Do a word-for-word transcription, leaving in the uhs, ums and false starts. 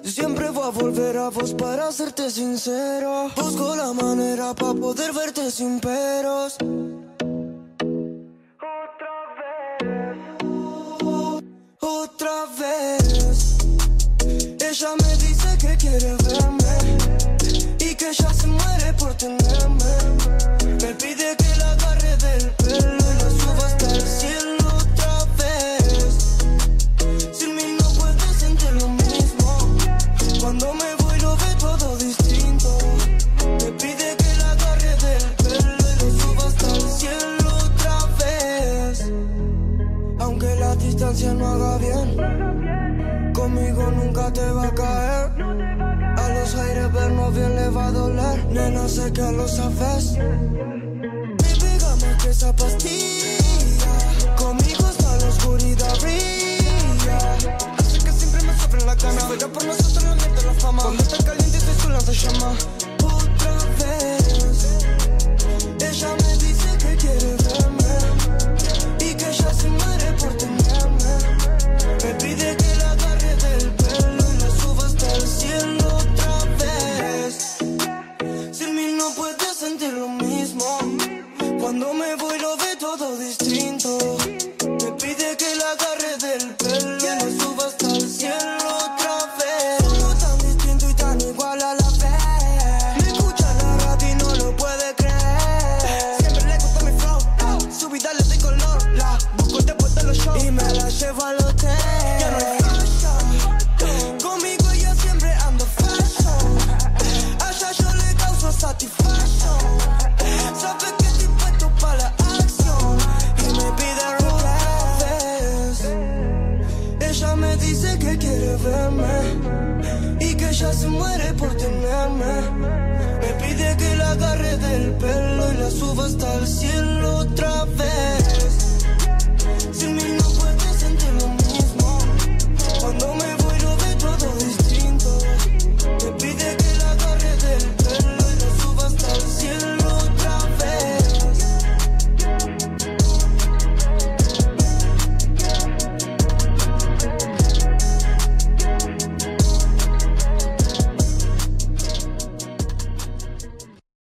Siempre voy a volver a vos para serte sincero. Busco la manera para poder verte sin peros. Otra vez, otra vez. Ella me dice que quiere verme y que ella se muere por tenerme. Me pide que la agarre del pelo y la suba hasta el cielo otra vez. Sin mí no puedes sentir lo mismo. Cuando me voy lo ve todo distinto. Me pide que la agarre del pelo y lo suba hasta el cielo otra vez. Aunque la distancia no haga bien, conmigo nunca te va a caer. A los aires vernos bien le va a doler. Nena, sé que lo sabes. Me pega más que esa pastilla. Conmigo hasta la oscuridad brilla. Hace que siempre me sufre la gana. Si fuera por nosotros la mierda la fama. Cuando está caliente soy su lanzallamas. Otra vez. Ella me dice que quiere verme y que ella se muere por tenerme. Me pide que la agarre del pelo y la suba hasta el cielo otra vez. Sin mí no puedes sentir lo mismo. Cuando me voy lo ve todo distinto. Me pide que la agarre del pelo y la suba hasta el cielo otra vez. Somos tan distintos y tan igual a la vez. Me escucha la radio y no lo puede creer. Siempre le gusta mi flow, su vida le doy color. La busco después de los shows y me la llevo al hotel. Ya no hay fashion, conmigo ella siempre ando fashion. Allá yo le causo satisfacción. Sabe que estoy puesto para la acción y me pide otra vez. Ella me dice que quiere verme y que ella se muere por tenerme. Me pide que la agarre del pelo y la suba hasta el cielo